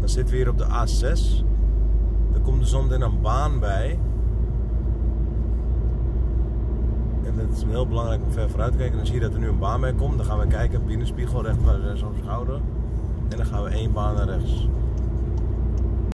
Dan zitten we hier op de A6. Er komt er zometeen een baan bij. En het is heel belangrijk om ver vooruit te kijken. Dan zie je dat er nu een baan bij komt. Dan gaan we kijken, binnenspiegel recht bij zo'n schouder. En dan gaan we 1 baan naar rechts.